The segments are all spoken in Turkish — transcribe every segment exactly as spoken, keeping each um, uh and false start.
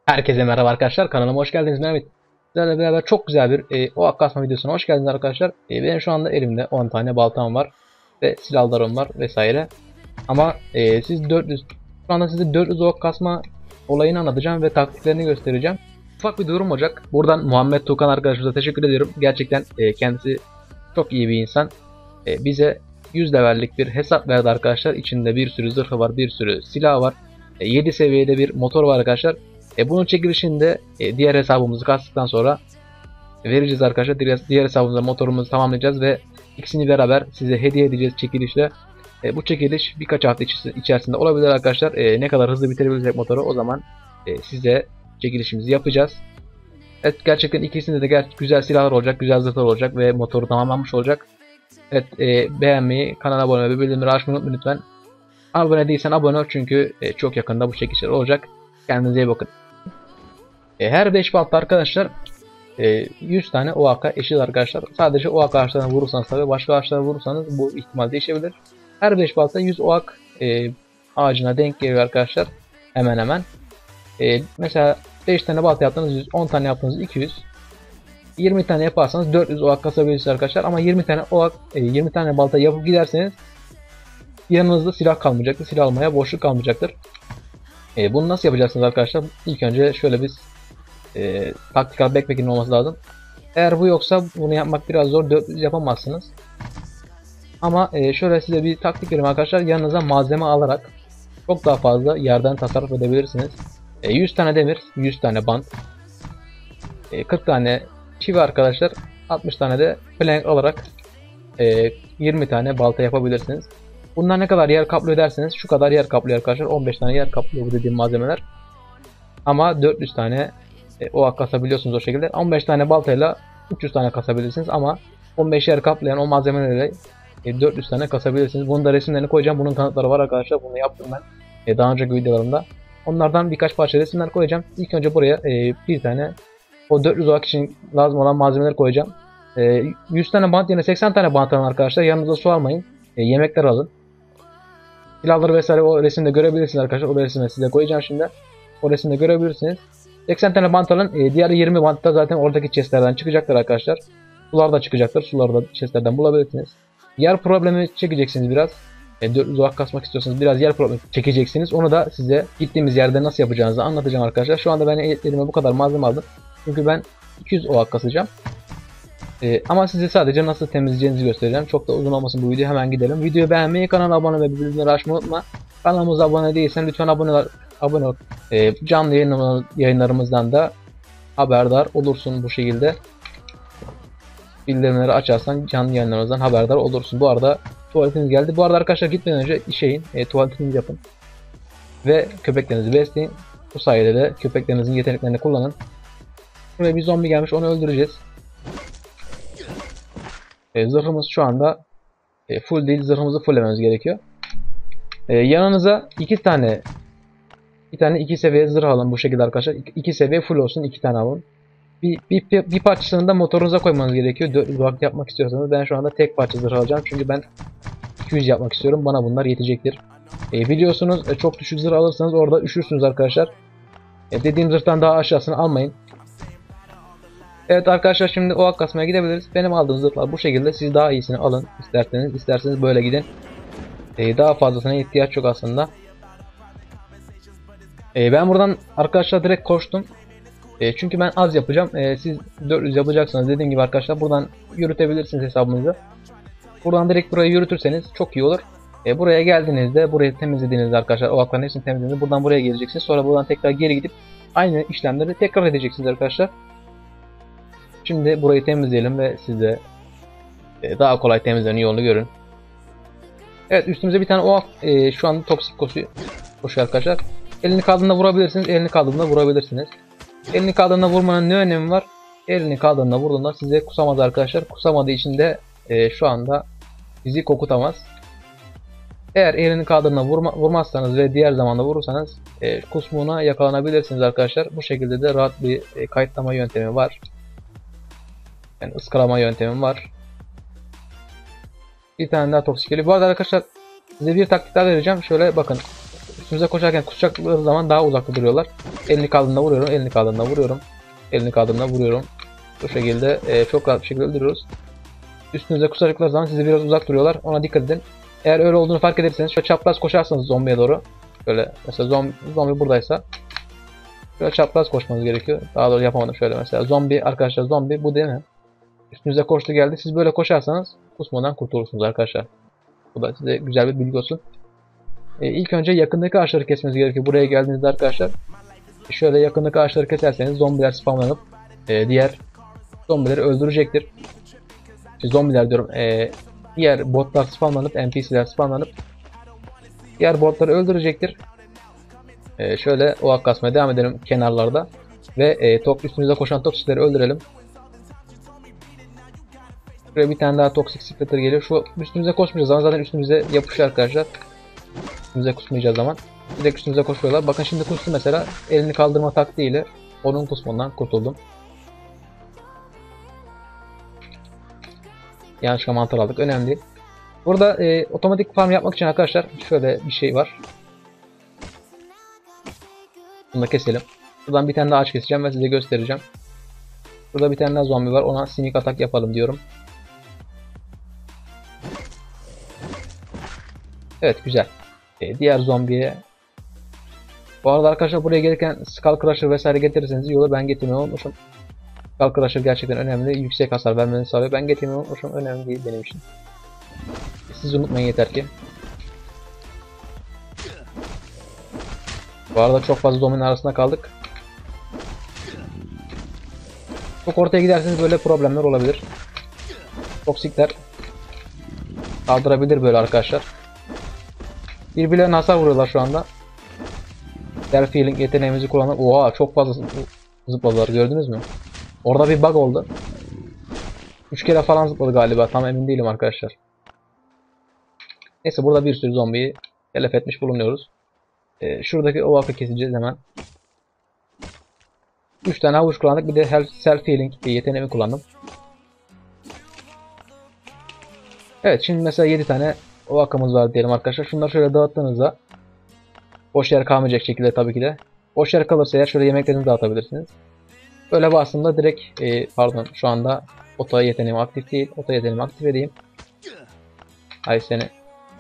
Herkese merhaba arkadaşlar, kanalıma hoş geldiniz. Mehmet sizlerle beraber çok güzel bir e, o kasma videosuna hoş geldiniz arkadaşlar. E, benim şu anda elimde on tane baltam var ve silahlarım var vesaire. Ama e, siz dört yüz şu anda size dört yüz ok kasma olayını anlatacağım ve taktiklerini göstereceğim. Ufak bir durum olacak. Buradan Muhammed Tukan arkadaşımıza teşekkür ediyorum. Gerçekten e, kendisi çok iyi bir insan. E, bize yüz levellik bir hesap verdi arkadaşlar. İçinde bir sürü zırhı var, bir sürü silah var. E, yedi seviyede bir motor var arkadaşlar. E, bunun çekilişinde e, diğer hesabımızı kastıktan sonra vereceğiz arkadaşlar. Diğer, diğer hesabımızda motorumuzu tamamlayacağız ve ikisini beraber size hediye edeceğiz çekilişle. E, bu çekiliş birkaç hafta içerisinde olabilir arkadaşlar. E, ne kadar hızlı bitirebilirsek motoru o zaman e, size çekilişimizi yapacağız. Evet, gerçekten ikisinde de ger güzel silahlar olacak, güzel zırhlar olacak ve motoru tamamlanmış olacak. Evet, e, beğenmeyi, kanala abone olmayı ve bildirimleri açmayı unutmayın lütfen. Abone değilsen abone ol çünkü e, çok yakında bu çekilişler olacak. Kendinize iyi bakın. E, her beş balta arkadaşlar e, yüz tane O A K eşit arkadaşlar. Sadece O A K ağaçlarına vurursanız tabi başka ağaçlara vurursanız bu ihtimal değişebilir. Her beş balta yüz O A K e, ağacına denk geliyor arkadaşlar. Hemen hemen. E, mesela beş tane balta yaptığınız yüz, on tane yaptığınız iki yüz. yirmi tane yaparsanız dört yüz O A K kasabilirsiniz arkadaşlar. Ama yirmi tane O A K, e, yirmi tane balta yapıp giderseniz yanınızda silah kalmayacaktır. Silah almaya boşluk kalmayacaktır. E, bunu nasıl yapacaksınız arkadaşlar? İlk önce şöyle bir e, tactical backpack'in olması lazım. Eğer bu yoksa bunu yapmak biraz zor. dört yüz yapamazsınız. Ama e, şöyle size bir taktik vereyim arkadaşlar. Yanınıza malzeme alarak çok daha fazla yerden tasarruf edebilirsiniz. E, yüz tane demir, yüz tane bant, e, kırk tane çivi arkadaşlar, altmış tane de plank alarak e, yirmi tane balta yapabilirsiniz. Bunlar ne kadar yer kaplıyor derseniz şu kadar yer kaplıyor arkadaşlar. on beş tane yer kaplıyor bu dediğim malzemeler. Ama dört yüz tane e, O A K kasabiliyorsunuz o şekilde. on beş tane baltayla üç yüz tane kasabilirsiniz ama on beş yer kaplayan o malzemelerle e, dört yüz tane kasabilirsiniz. Bunun da resimlerini koyacağım. Bunun kanıtları var arkadaşlar. Bunu yaptım ben e, daha önceki videolarımda. Onlardan birkaç parça resimler koyacağım. İlk önce buraya e, bir tane o dört yüz O A K için lazım olan malzemeleri koyacağım. E, yüz tane bant yerine seksen tane bant alın arkadaşlar. Yanınıza su almayın. E, yemekler alın. Silahları vesaire o resimde görebilirsiniz arkadaşlar. O resimde size koyacağım şimdi. O resimde görebilirsiniz. seksen tane bant alın. E, diğer yirmi bant da zaten oradaki chestlerden çıkacaktır arkadaşlar. Sular da çıkacaktır. Suları da chestlerden bulabilirsiniz. Yer problemi çekeceksiniz biraz. E, dört yüz O A K kasmak istiyorsanız biraz yer problemi çekeceksiniz. Onu da size gittiğimiz yerde nasıl yapacağınızı anlatacağım arkadaşlar. Şu anda ben elime bu kadar malzeme aldım. Çünkü ben iki yüz O A K kasacağım. Ee, ama size sadece nasıl temizleyeceğinizi göstereceğim. Çok da uzun olmasın bu video, hemen gidelim. Videoyu beğenmeyi, kanala abone ve bildirimleri açmayı unutma. Kanalımıza abone değilsen lütfen abone, abone ol. Ee, canlı yayın, yayınlarımızdan da haberdar olursun bu şekilde. Bildirimleri açarsan canlı yayınlarımızdan haberdar olursun. Bu arada tuvaletiniz geldi. Bu arada arkadaşlar gitmeden önce işeyin, e, tuvaletinizi yapın. Ve köpeklerinizi besleyin. Bu sayede de köpeklerinizin yeteneklerini kullanın. Buraya bir zombi gelmiş, onu öldüreceğiz. E, zırhımız şu anda e, full değil, zırhımızı fulllememiz gerekiyor. E, yanınıza iki tane bir tane iki seviye zırh alın bu şekilde arkadaşlar. İki, iki seviye full olsun, iki tane alın. Bir, bir, bir, bir parçasını da motorunuza koymanız gerekiyor. dört yüz vakit yapmak istiyorsanız. Ben şu anda tek parça zırh alacağım çünkü ben iki yüz yapmak istiyorum. Bana bunlar yetecektir. E, biliyorsunuz e, çok düşük zırh alırsanız orada üşürsünüz arkadaşlar. E, dediğim zırhtan daha aşağısını almayın. Evet arkadaşlar, şimdi O A K kasmaya gidebiliriz. Benim aldığım zırhlar bu şekilde. Siz daha iyisini alın isterseniz. İsterseniz böyle gidin. Ee, daha fazlasına ihtiyaç yok aslında. Ee, ben buradan arkadaşlar direkt koştum. Ee, çünkü ben az yapacağım. Ee, siz dört yüz yapacaksanız dediğim gibi arkadaşlar buradan yürütebilirsiniz hesabınızı. Buradan direkt buraya yürütürseniz çok iyi olur. Ee, buraya geldiğinizde, burayı temizlediğinizde arkadaşlar O A K'ların hepsini temizlediğinizde buradan buraya geleceksiniz. Sonra buradan tekrar geri gidip aynı işlemleri tekrar edeceksiniz arkadaşlar. Şimdi burayı temizleyelim ve size daha kolay temizlemenin yolunu görün. Evet, üstümüze bir tane O A K e, şu anda toksik koşuyor, koşuyor arkadaşlar. Elini kaldığında vurabilirsiniz, elini kaldığında vurabilirsiniz. Elini kaldığında vurmanın ne önemi var? Elini kaldığında vurduğunda size kusamaz arkadaşlar. Kusamadığı için de e, şu anda bizi kokutamaz. Eğer elini kaldığında vurma, vurmazsanız ve diğer zamanda vurursanız e, kusmuğuna yakalanabilirsiniz arkadaşlar. Bu şekilde de rahat bir e, kayıtlama yöntemi var. Yani ıskalama yöntemi var. Bir tane daha toksik geliyor. Bu arada arkadaşlar size bir taktik daha vereceğim. Şöyle bakın. Üstümüze koşarken kusacakları zaman daha uzakta duruyorlar. Elini kaldığında vuruyorum, elini kaldığında vuruyorum. Elini kaldığında vuruyorum. Bu şekilde e, çok rahat bir şekilde öldürüyoruz. Üstünüze kusacakları zaman sizi biraz uzak duruyorlar. Ona dikkat edin. Eğer öyle olduğunu fark ederseniz şöyle çapraz koşarsanız zombiye doğru. Böyle mesela zombi, zombi buradaysa şöyle çapraz koşmanız gerekiyor. Daha doğru yapamadım şöyle mesela. Zombi arkadaşlar, zombi bu değil mi? Üstünüze koştu geldi. Siz böyle koşarsanız kusmadan kurtulursunuz arkadaşlar. Bu da size güzel bir bilgi olsun. E, ilk önce yakındaki ağaçları kesmeniz gerekiyor. Buraya geldiğinizde arkadaşlar. E, şöyle yakındaki ağaçları keserseniz zombiler spamlanıp e, diğer zombileri öldürecektir. İşte zombiler diyorum. E, diğer botlar spamlanıp, N P C'ler spamlanıp diğer botları öldürecektir. E, şöyle o kasmaya devam edelim kenarlarda. Ve e, top üstümüze koşan toksikleri öldürelim. Buraya bir tane daha toksik splitter geliyor. Şu üstümüze koşmayacağız zaman zaten üstümüze yapışıyor arkadaşlar. Üstümüze kusmayacağız zaman. Direkt üstümüze koşuyorlar. Bakın şimdi kustu mesela. Elini kaldırma taktiğiyle onun kusmundan kurtuldum. Yanlışlıkla mantar aldık. Önemli değil. Burada e, otomatik farm yapmak için arkadaşlar şöyle bir şey var. Bunu da keselim. Buradan bir tane daha ağaç keseceğim ve size göstereceğim. Burada bir tane daha zombi var. Ona sneak atak yapalım diyorum. Evet güzel. Ee, diğer zombiye. Bu arada arkadaşlar buraya gelirken Skull Crusher vesaire getirirseniz yola ben getirmeyi unutmuşum. Skull Crusher gerçekten önemli. Yüksek hasar vermeni sağlıyor. Ben getirmeyi unutmuşum. Önemli değil benim için. Siz unutmayın yeter ki. Bu arada çok fazla zombinin arasında kaldık. Çok ortaya giderseniz böyle problemler olabilir. Toksikler kaldırabilir böyle arkadaşlar. Birbirlerine hasar vuruyorlar şu anda. Self healing yeteneğimizi kullanıp oha çok fazla zıpladılar, gördünüz mü? Orada bir bug oldu. üç kere falan zıpladı galiba, tam emin değilim arkadaşlar. Neyse burada bir sürü zombiyi telef etmiş bulunuyoruz. Ee, şuradaki ovakı keseceğiz hemen. üç tane havuç kullandık, bir de self healing yeteneğimi kullandım. Evet şimdi mesela yedi tane ovakamız var diyelim arkadaşlar. Şunları şöyle dağıttığınızda boş yer kalmayacak şekilde tabii ki de. Boş yer kalırsa eğer şöyle yemeklerinizi dağıtabilirsiniz. Böyle bastığımda direkt e, pardon şu anda oto yeteneğim aktif değil. Oto yeteneğimi aktif edeyim. Ay seni.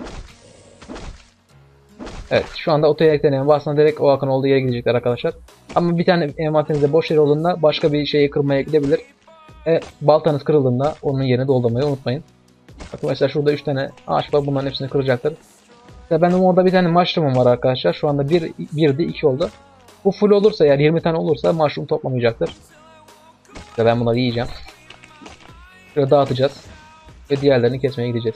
Evet şu anda oto yeteneğime bastığımda direkt o akın olduğu yere gidecekler arkadaşlar. Ama bir tane envanterinizde boş yer olduğunda başka bir şeyi kırmaya gidebilir. E, baltanız kırıldığında onun yerini doldurmayı unutmayın. Bakın mesela şurada üç tane ağaç var, bunların hepsini kıracaktır. İşte benim orada bir tane mushroom'um var arkadaşlar. Şu anda bir, birdi iki oldu. Bu full olursa eğer yirmi tane olursa mushroom toplamayacaktır. İşte ben bunları yiyeceğim. Şöyle dağıtacağız. Ve diğerlerini kesmeye gideceğiz.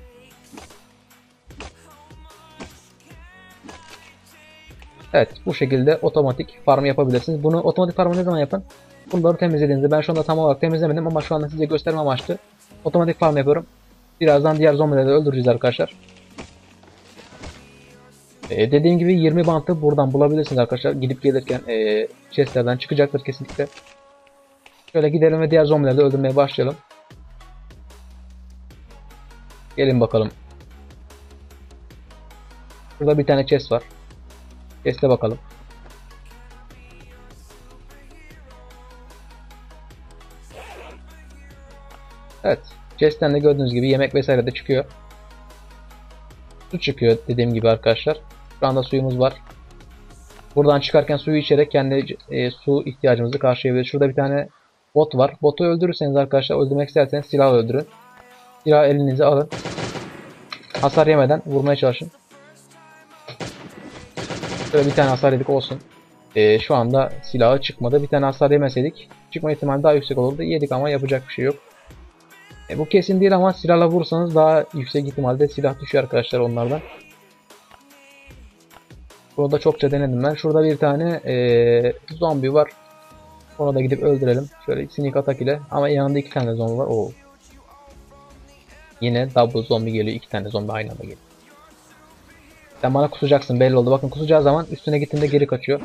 Evet bu şekilde otomatik farm yapabilirsiniz. Bunu otomatik farmı ne zaman yapın? Bunları temizlediğinizde, ben şu anda tam olarak temizlemedim ama şu anda size gösterme amaçlı otomatik farm yapıyorum. Birazdan diğer zombileri de öldüreceğiz arkadaşlar. Ee, dediğim gibi yirmi bantı buradan bulabilirsiniz arkadaşlar. Gidip gelirken e, chestlerden çıkacaktır kesinlikle. Şöyle gidelim ve diğer zombileri de öldürmeye başlayalım. Gelin bakalım. Burada bir tane chest var. Chest'e bakalım. Evet. Chest'ten de gördüğünüz gibi yemek vesaire de çıkıyor. Su çıkıyor dediğim gibi arkadaşlar. Şu anda suyumuz var. Buradan çıkarken suyu içerek kendi e, su ihtiyacımızı karşılayabiliriz. Şurada bir tane bot var. Botu öldürürseniz arkadaşlar, öldürmek isterseniz silah öldürün. Silahı elinize alın. Hasar yemeden vurmaya çalışın. Şöyle bir tane hasar yedik olsun. E, şu anda silahı çıkmadı. Bir tane hasar yemeseydik çıkma ihtimali daha yüksek olurdu. Yedik ama yapacak bir şey yok. E, bu kesin değil ama silahla vursanız daha yüksek ihtimalde silah düşüyor arkadaşlar onlardan. Burada çokça denedim ben. Şurada bir tane e, zombi var. Onu da gidip öldürelim. Şöyle sneak atak ile. Ama yanında iki tane zombi var. Oo. Yine double zombi geliyor. İki tane zombi aynı anda geliyor. Sen bana kusacaksın belli oldu. Bakın kusacağı zaman üstüne gittiğinde geri kaçıyor.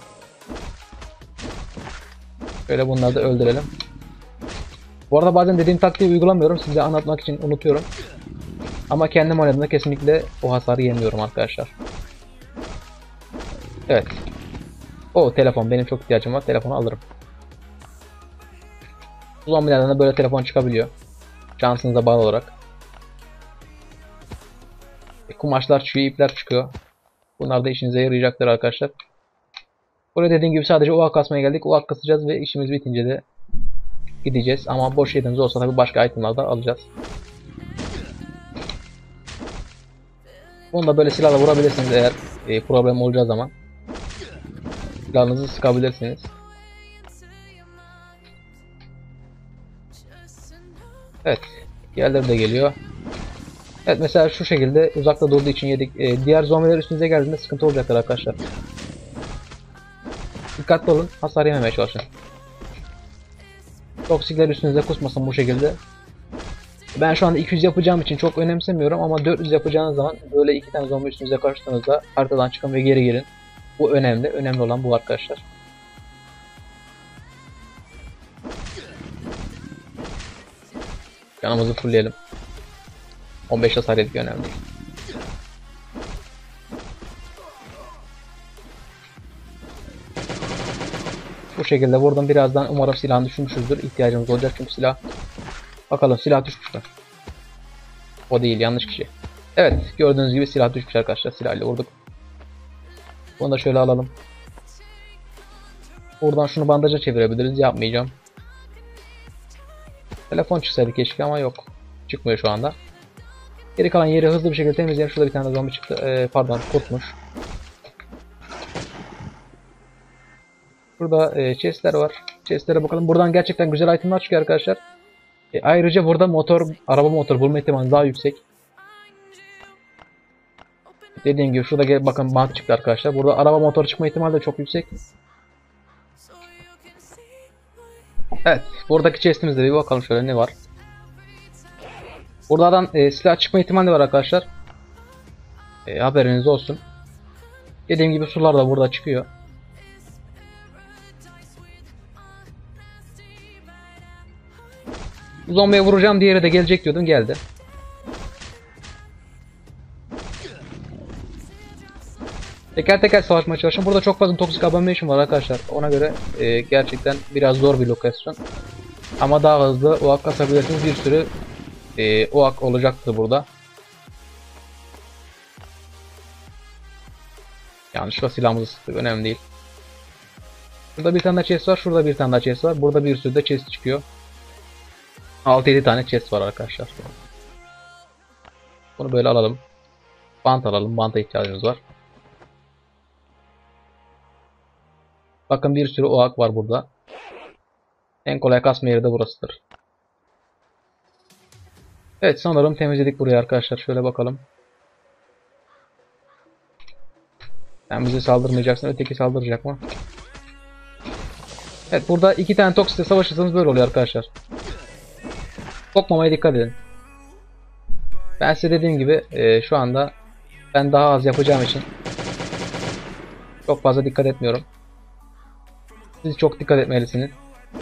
Şöyle bunları da öldürelim. Bu arada bazen dediğim taktiği uygulamıyorum. Size anlatmak için unutuyorum. Ama kendim oynadığımda kesinlikle o hasarı yemiyorum arkadaşlar. Evet. O telefon, benim çok ihtiyacım var. Telefonu alırım. Zombilerden de böyle telefon çıkabiliyor. Şansınıza bağlı olarak. E, kumaşlar çıkıyor, ipler çıkıyor. Bunlar da işinize yarayacaktır arkadaşlar. Buraya dediğim gibi sadece oak kasmaya geldik. Oak kasacağız ve işimiz bitince de gideceğiz. Ama boş yerimiz olsa tabii başka itemler de alacağız. Bunu da böyle silahla vurabilirsiniz eğer e, problem olacağı zaman. Silahınızı sıkabilirsiniz. Evet. Diğerleri de geliyor. Evet, mesela şu şekilde uzakta durduğu için yedik. E, diğer zombiler üstünüze geldiğinde sıkıntı olacaktır arkadaşlar. Dikkatli olun. Hasar yememeye çalışın. Toksikler üstünüze kusmasın bu şekilde. Ben şu anda iki yüz yapacağım için çok önemsemiyorum ama dört yüz yapacağınız zaman böyle iki tane zombi üstünüze karşıladığınızda haritadan çıkın ve geri girin. Bu önemli. Önemli olan bu arkadaşlar. Canımızı fullleyelim. on beş hasar yedik, önemli. Bu şekilde vurdum. Birazdan umarım silahını düşürmüşüzdür. İhtiyacımız olacak çünkü silah. Bakalım, silah düşmüşler. O değil, yanlış kişi. Evet, gördüğünüz gibi silah düşmüş arkadaşlar. Silahla vurduk. Bunu da şöyle alalım. Buradan şunu bandaja çevirebiliriz. Yapmayacağım. Telefon çıksaydı keşke ama yok. Çıkmıyor şu anda. Geri kalan yeri hızlı bir şekilde temizleyelim. Şurada bir tane zombi çıktı. Ee, pardon, kurtmuş. Burada e, chestler var. Chestlere bakalım. Buradan gerçekten güzel itemler çıkıyor arkadaşlar. E, ayrıca burada motor, araba motor bulma ihtimali daha yüksek. Dediğim gibi şurada gel, bakın bant çıktı arkadaşlar. Burada araba motor çıkma ihtimali de çok yüksek. Evet, buradaki chestimizde bir bakalım şöyle ne var. Buradan e, silah çıkma ihtimali var arkadaşlar. E, haberiniz olsun. Dediğim gibi sular da burada çıkıyor. Zombiye vuracağım, diğeri de gelecek diyordum, geldi. Teker teker savaşmaya çalışın. Burada çok fazla toksik abomination var arkadaşlar. Ona göre e, gerçekten biraz zor bir lokasyon. Ama daha hızlı oak kasabilirsiniz. Bir sürü e, oak olacaktır burada. Yanlışlıkla silahımızı sıktık. Önemli değil. Burada bir tane daha chest var. Şurada bir tane daha chest var. Burada bir sürü de chest çıkıyor. altı yedi tane chest var arkadaşlar. Bunu böyle alalım. Bant alalım. Banta ihtiyacımız var. Bakın bir sürü oak var burada. En kolay kasma yeri de burasıdır. Evet, sanırım temizledik burayı arkadaşlar. Şöyle bakalım. Sen bize saldırmayacaksın. Öteki saldıracak mı? Evet, burada iki tane toksikle savaşırsanız böyle oluyor arkadaşlar. Sokmamaya dikkat edin. Ben size dediğim gibi e, şu anda ben daha az yapacağım için çok fazla dikkat etmiyorum. Siz çok dikkat etmelisiniz.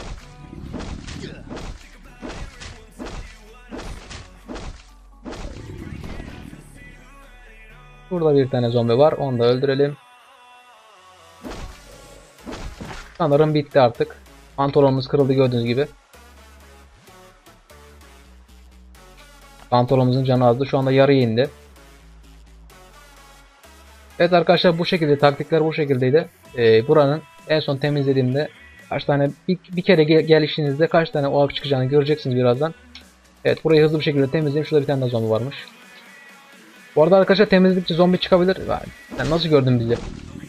Burada bir tane zombi var. Onu da öldürelim. Sanırım bitti artık. Pantolonumuz kırıldı gördüğünüz gibi. Pantolonumuzun canı azdı. Şu anda yarıya indi. Evet arkadaşlar, bu şekilde taktikler bu şekildeydi. Ee, buranın en son temizlediğimde kaç tane bir, bir kere gel gelişinizde kaç tane oak çıkacağını göreceksiniz birazdan. Evet, burayı hızlı bir şekilde temizleyeyim. Şurada bir tane daha zombi varmış. Bu arada arkadaşlar, temizledikçe zombi çıkabilir. Sen nasıl gördün bizi?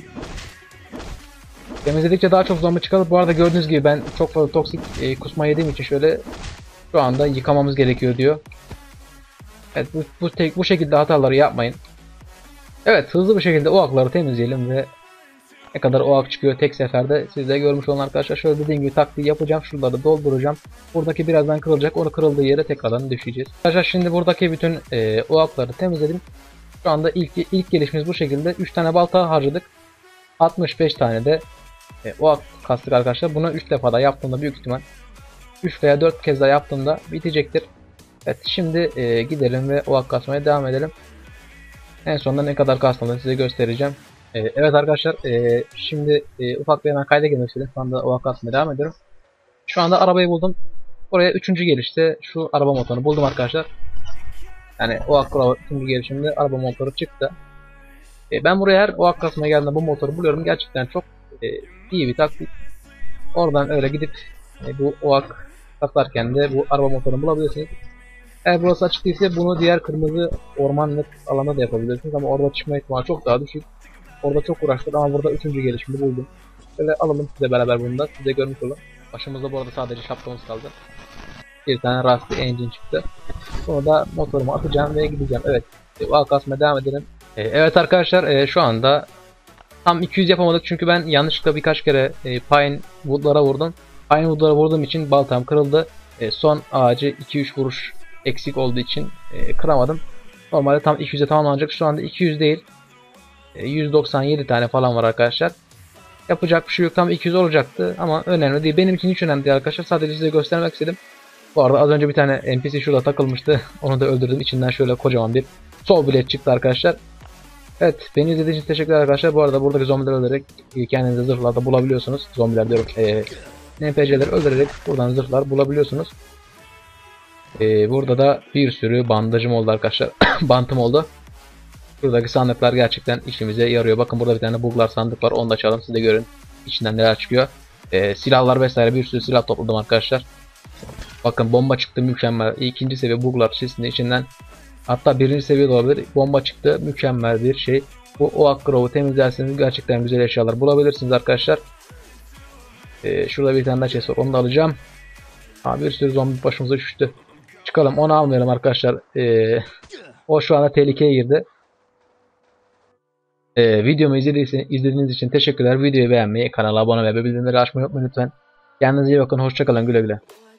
Temizledikçe daha çok zombi çıkabilir. Bu arada gördüğünüz gibi ben çok fazla toksik e, kusma yediğim için şöyle şu anda yıkamamız gerekiyor diyor. Evet, bu, bu, tek, bu şekilde hataları yapmayın. Evet, hızlı bir şekilde oakları temizleyelim ve ne kadar oak çıkıyor tek seferde siz de görmüş olun arkadaşlar. Şöyle dediğim gibi taktiği yapacağım. Şuraları dolduracağım. Buradaki birazdan kırılacak. Onu kırıldığı yere tekrardan düşeceğiz. Arkadaşlar şimdi buradaki bütün e, oakları temizledim. Şu anda ilk ilk gelişimiz bu şekilde. üç tane balta harcadık. altmış beş tane de e, oak kastık arkadaşlar. Bunu üç defa da yaptığımda büyük ihtimal üç veya dört kez daha yaptığımda bitecektir. Evet, şimdi e, gidelim ve oak kasmaya devam edelim. En sonunda ne kadar kastığını size göstereceğim. Ee, evet arkadaşlar, ee, şimdi ee, ufak bir hemen kayda girmek istedim. Şu anda o vakasına devam ediyorum. Şu anda arabayı buldum. Oraya üçüncü gelişte şu araba motorunu buldum arkadaşlar. Yani o akla üçüncü gelişimde araba motoru çıktı. E, ben buraya her o aklasına geldiğinde bu motoru buluyorum. Gerçekten çok e, iyi bir taktik. Oradan öyle gidip e, bu O A K kasarken de bu araba motorunu bulabilirsiniz. Eğer burası açık değilse bunu diğer kırmızı ormanlık alanda da yapabilirsiniz ama orada çıkma ihtimali çok daha düşük. Orada çok uğraştık ama burada üçüncü gelişimde buldum. Böyle alalım size beraber bunu da size görmüş olun. Başımızda bu arada sadece şapkamız kaldı. Bir tane Rusty Engine çıktı. Sonra da motorumu atacağım ve gideceğim. Evet. E, O A K kasmaya devam edelim. E, evet arkadaşlar, e, şu anda tam iki yüz yapamadık çünkü ben yanlışlıkla birkaç kere e, Pine Wood'lara vurdum. Pine Wood'lara vurduğum için baltam kırıldı. E, son ağacı iki üç vuruş eksik olduğu için e, kıramadım. Normalde tam iki yüze tamamlanacak. Şu anda iki yüz değil. E, yüz doksan yedi tane falan var arkadaşlar. Yapacak bir şey yok. Tam iki yüz olacaktı ama önemli değil. Benim için hiç önemli değil arkadaşlar. Sadece size göstermek istedim. Bu arada az önce bir tane N P C şurada takılmıştı. Onu da öldürdüm. İçinden şöyle kocaman bir sol bilet çıktı arkadaşlar. Evet, beni izlediğiniz için teşekkürler arkadaşlar. Bu arada buradaki zombileri öldürerek kendinize zırhlar da bulabiliyorsunuz. Zombiler diyorum. E, N P C'leri öldürerek buradan zırhlar bulabiliyorsunuz. E, burada da bir sürü bandajım oldu arkadaşlar. Bantım oldu. Buradaki sandıklar gerçekten işimize yarıyor. Bakın burada bir tane buglar sandık var. Onu da açalım, siz de görün. İçinden neler çıkıyor. E, silahlar vesaire, bir sürü silah topladım arkadaşlar. Bakın bomba çıktı, mükemmel. İkinci seviye buglar çizgisinin içinden, hatta birinci seviye de olabilir. Bomba çıktı, mükemmel bir şey. Bu Oak Grove'u temizlerseniz gerçekten güzel eşyalar bulabilirsiniz arkadaşlar. Ee, şurada bir tane daha chest var, onu da alacağım. Ha, bir sürü zombi başımıza düştü. Çıkalım, onu almayalım arkadaşlar. Ee, o şu anda tehlikeye girdi. Ee, videomu izlediğiniz için teşekkürler. Videoyu beğenmeyi, kanala abone ve bildirimleri açmayı unutmayın lütfen. Kendinize iyi bakın, hoşçakalın, güle güle.